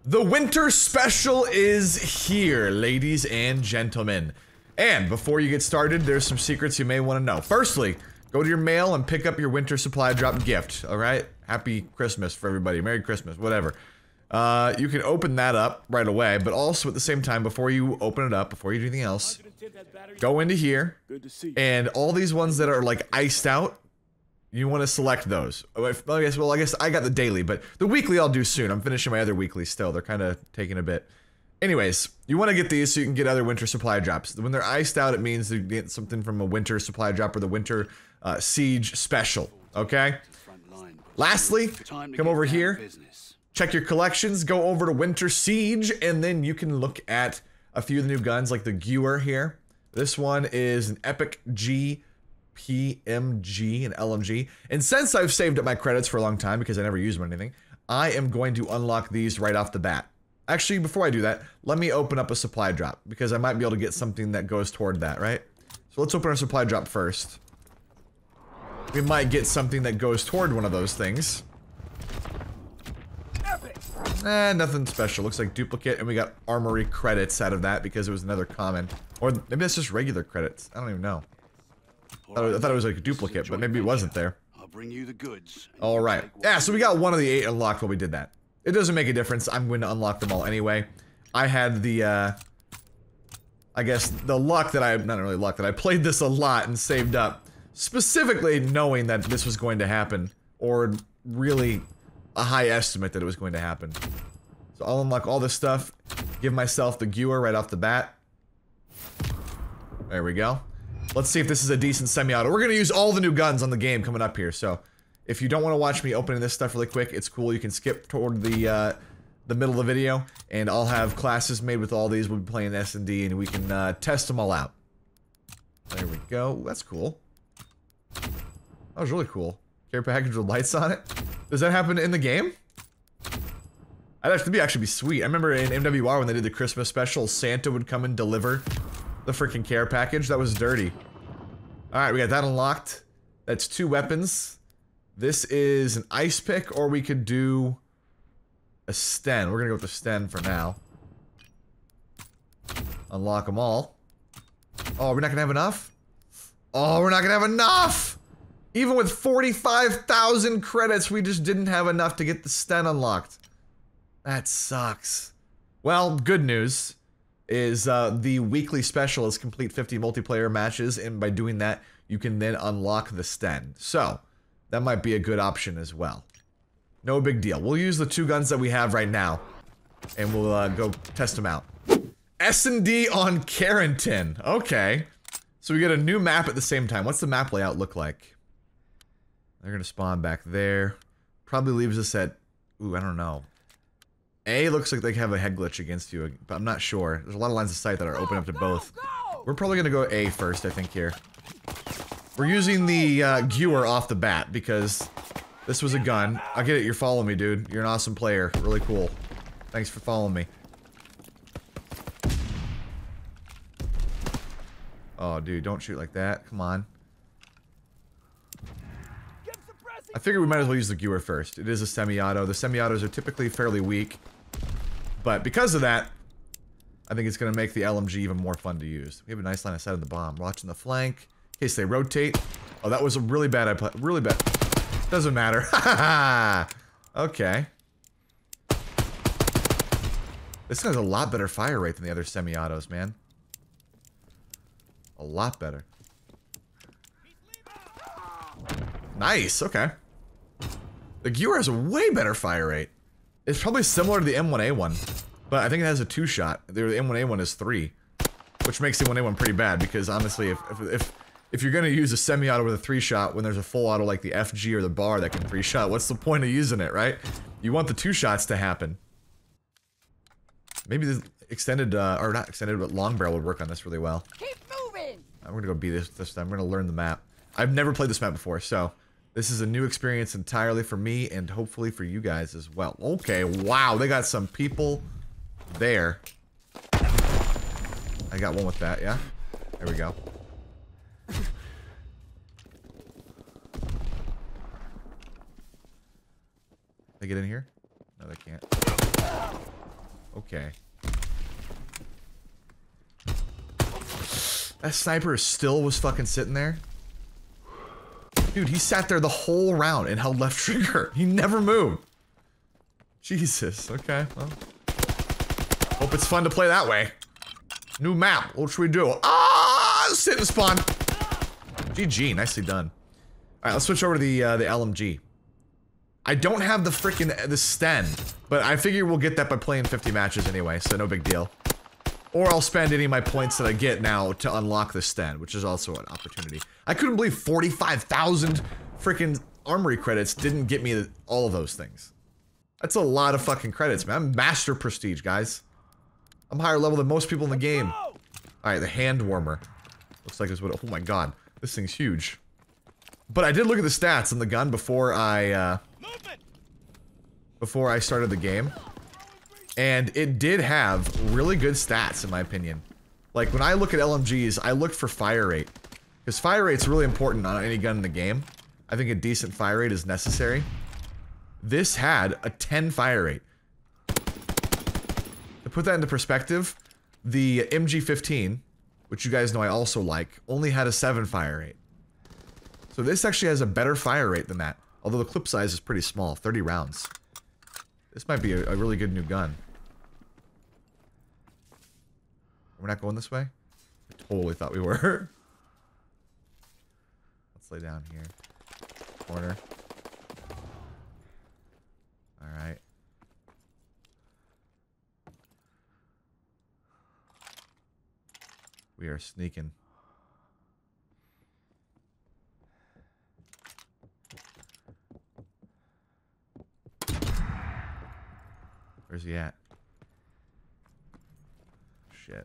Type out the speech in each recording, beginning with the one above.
The winter special is here, ladies and gentlemen. And before you get started, there's some secrets you may want to know. Firstly, go to your mail and pick up your winter supply drop gift, alright? Happy Christmas for everybody. Merry Christmas, whatever. You can open that up right away, but also at the same time, before you open it up, before you do anything else, go into here, and all these ones that are like iced out, you want to select those. I guess I got the daily, but the weekly I'll do soon. I'm finishing my other weeklies still. They're kind of taking a bit. Anyways, you want to get these so you can get other winter supply drops. When they're iced out, it means you get something from a winter supply drop or the winter siege special, okay? Lastly, come over here, check your collections, go over to Winter Siege, and then you can look at a few of the new guns like the Gewehr here. This one is an Epic G PMG and LMG. And since I've saved up my credits for a long time because I never use them or anything, I am going to unlock these right off the bat. Actually, before I do that, let me open up a supply drop because I might be able to get something that goes toward that, right? So let's open our supply drop first. We might get something that goes toward one of those things. Nothing special. Looks like duplicate, and we got armory credits out of that because it was another common. Or maybe that's just regular credits. I don't even know. I thought it was like a duplicate, but maybe it wasn't there. I'll bring you the goods. All right. Yeah, so we got one of the 8 unlocked while we did that. It doesn't make a difference. I'm going to unlock them all anyway. I had the, I guess the luck that not really luck, that I played this a lot and saved up, specifically knowing that this was going to happen, or really a high estimate that it was going to happen. So I'll unlock all this stuff, give myself the Gewehr right off the bat. There we go. Let's see if this is a decent semi-auto. We're gonna use all the new guns on the game coming up here, so if you don't want to watch me opening this stuff really quick, it's cool. You can skip toward the middle of the video, and I'll have classes made with all these. We'll be playing S&D, and we can test them all out. There we go. That's cool. That was really cool. Care package with lights on it. Does that happen in the game? That'd actually be sweet. I remember in MWR when they did the Christmas special, Santa would come and deliver the freaking care package. That was dirty. Alright, we got that unlocked. That's 2 weapons. This is an ice pick, or we could do a Sten. We're gonna go with the Sten for now. Unlock them all. Oh, we're not gonna have enough? Oh, we're not gonna have enough! Even with 45,000 credits, we just didn't have enough to get the Sten unlocked. That sucks. Well, good news is the weekly special is complete 50 multiplayer matches, and by doing that, you can then unlock the Sten. So, that might be a good option as well. No big deal. We'll use the 2 guns that we have right now, and we'll go test them out. S&D on Carrington. Okay. So we get a new map at the same time. What's the map layout look like? They're gonna spawn back there. Probably leaves us at... Ooh, I don't know. A looks like they have a head glitch against you, but I'm not sure. There's a lot of lines of sight that are open up to both. We're probably gonna go A first, I think, here. We're using the Gewehr off the bat because this was a gun. I get it, you're following me, dude. You're an awesome player. Really cool. Thanks for following me. Oh, dude, don't shoot like that. Come on. I figured we might as well use the Gewehr first. It is a semi-auto. The semi-autos are typically fairly weak. But because of that, I think it's going to make the LMG even more fun to use. We have a nice line of sight on the bomb. Watching the flank. In case they rotate. Oh, that was a really bad... really bad. Doesn't matter. Okay. This has a lot better fire rate than the other semi-autos, man. A lot better. Nice, okay. The Gewehr has a way better fire rate. It's probably similar to the M1A1, but I think it has a 2-shot. The M1A1 is 3, which makes the M1A1 pretty bad because honestly, if you're gonna use a semi-auto with a 3-shot when there's a full auto like the FG or the bar that can 3-shot, what's the point of using it, right? You want the 2 shots to happen. Maybe the extended, or not extended, but long barrel would work on this really well. Keep moving. I'm gonna go B this time. I'm gonna learn the map. I've never played this map before, so this is a new experience entirely for me and hopefully for you guys as well. Okay, wow, they got some people there. I got one with that, yeah? There we go. They get in here? No, they can't. Okay. That sniper still was fucking sitting there. Dude, he sat there the whole round and held left trigger. He never moved. Jesus. Okay, well. Hope it's fun to play that way. New map. What should we do? Ah! Sit and spawn. GG. Nicely done. Alright, let's switch over to the LMG. I don't have the frickin' the Sten, but I figure we'll get that by playing 50 matches anyway, so no big deal. Or I'll spend any of my points that I get now to unlock the Sten, which is also an opportunity. I couldn't believe 45,000 frickin' armory credits didn't get me all of those things. That's a lot of fucking credits, man. I'm master prestige, guys. I'm higher level than most people in the game. Alright, the hand warmer. Looks like it's what. Oh my god. This thing's huge. But I did look at the stats on the gun before I started the game. And it did have really good stats, in my opinion. Like, when I look at LMGs, I look for fire rate. Because fire rate's really important on any gun in the game. I think a decent fire rate is necessary. This had a 10 fire rate. To put that into perspective, the MG15, which you guys know I also like, only had a 7 fire rate. So this actually has a better fire rate than that. Although the clip size is pretty small, 30 rounds. This might be a really good new gun. We're not going this way? I totally thought we were. Let's lay down here. Corner. Alright. We are sneaking. Where's he at? Shit.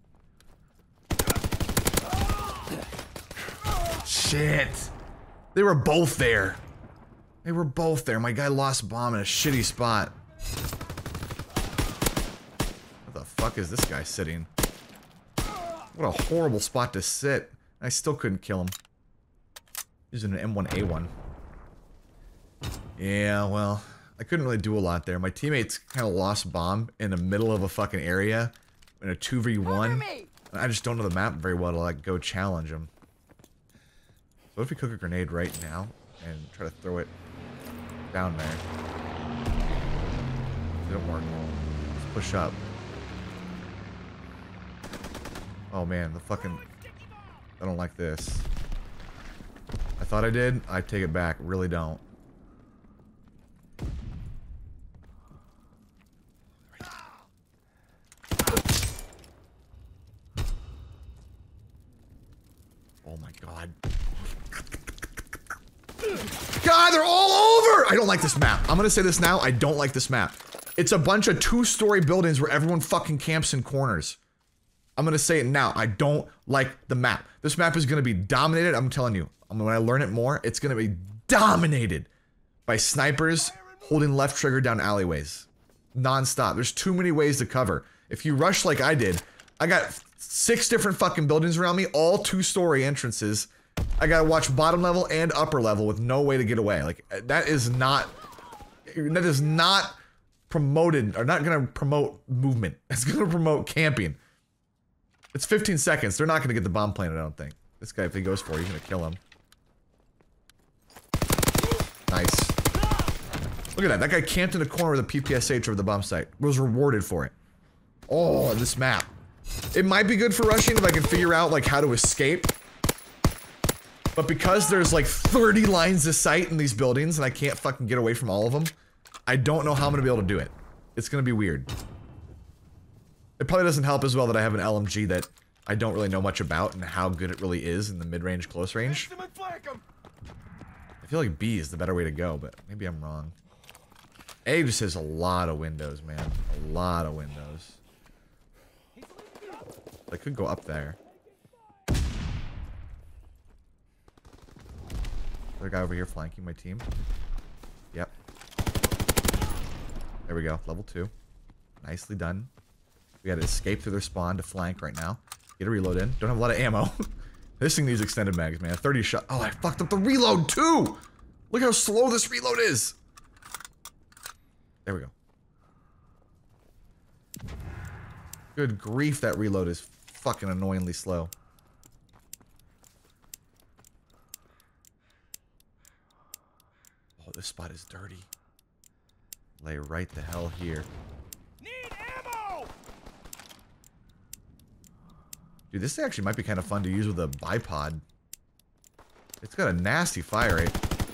Shit! They were both there. They were both there. My guy lost bomb in a shitty spot. What the fuck is this guy sitting? What a horrible spot to sit. I still couldn't kill him. Using an M1A1. Yeah, well, I couldn't really do a lot there. My teammates kind of lost bomb in the middle of a fucking area in a 2v1. I just don't know the map very well to like go challenge them. So what if we cook a grenade right now and try to throw it down there? It didn't work. Let's push up. Oh man, the fucking... I don't like this. I thought I did. I take it back. Really don't. Oh my god. God, they're all over! I don't like this map. I'm gonna say this now. I don't like this map. It's a bunch of 2-story buildings where everyone fucking camps in corners. I'm gonna say it now. I don't like the map. This map is gonna be dominated. I'm telling you. When I learn it more, it's gonna be dominated by snipers holding left trigger down alleyways. Non-stop. There's too many ways to cover. If you rush like I did, I got 6 different fucking buildings around me, all 2-story entrances. I gotta watch bottom level and upper level with no way to get away. Like, that is not promoted, or not gonna promote movement. It's gonna promote camping. It's 15 seconds. They're not gonna get the bomb planted, I don't think. This guy, if he goes for it, he's gonna kill him. Nice. Look at that. That guy camped in a corner with a PPSH over the bomb site. Was rewarded for it. Oh, this map. It might be good for rushing if I can figure out, like, how to escape. But because there's, like, 30 lines of sight in these buildings and I can't fucking get away from all of them, I don't know how I'm gonna be able to do it. It's gonna be weird. It probably doesn't help as well that I have an LMG that I don't really know much about and how good it really is in the mid-range, close range. I feel like B is the better way to go, but maybe I'm wrong. A just has a lot of windows, man. A lot of windows. I could go up there. Other guy over here flanking my team. Yep. There we go. Level 2. Nicely done. We gotta escape through their spawn to flank right now. Get a reload in. Don't have a lot of ammo. This thing needs extended mags, man. 30 shot. Oh, I fucked up the reload too! Look how slow this reload is! There we go. Good grief, that reload is fucking annoyingly slow. Oh, this spot is dirty. Lay right the hell here. Need ammo! Dude, this actually might be kind of fun to use with a bipod. It's got a nasty fire rate.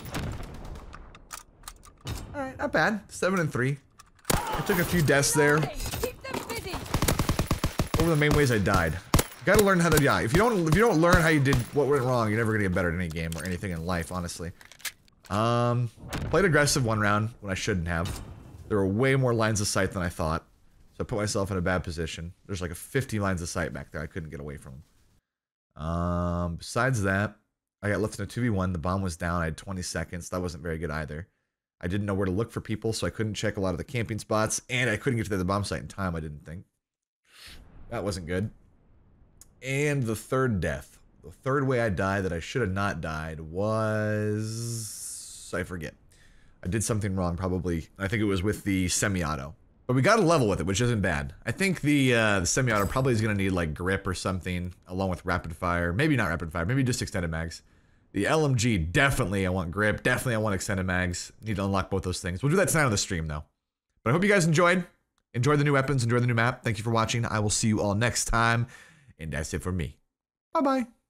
Alright, not bad. 7 and 3. I took a few deaths there. Keep them busy. What were the main ways I died? You gotta learn how to die. If you don't learn how you did what went wrong, you're never gonna get better at any game or anything in life, honestly. Played aggressive one round when I shouldn't have. There were way more lines of sight than I thought. So I put myself in a bad position. There's like a 50 lines of sight back there. I couldn't get away from them. Besides that, I got left in a 2v1. The bomb was down. I had 20 seconds. That wasn't very good either. I didn't know where to look for people, so I couldn't check a lot of the camping spots, and I couldn't get to the bomb site in time, I didn't think. That wasn't good. And the third death. The third way I died that I should have not died was... I forget. I did something wrong, probably. I think it was with the semi-auto. But we got a level with it, which isn't bad. I think the semi-auto probably is going to need, like, grip or something, along with rapid fire. Maybe not rapid fire, maybe just extended mags. The LMG, definitely I want grip. Definitely I want extended mags. Need to unlock both those things. We'll do that tonight on the stream, though. But I hope you guys enjoyed. Enjoy the new weapons. Enjoy the new map. Thank you for watching. I will see you all next time. And that's it for me. Bye-bye.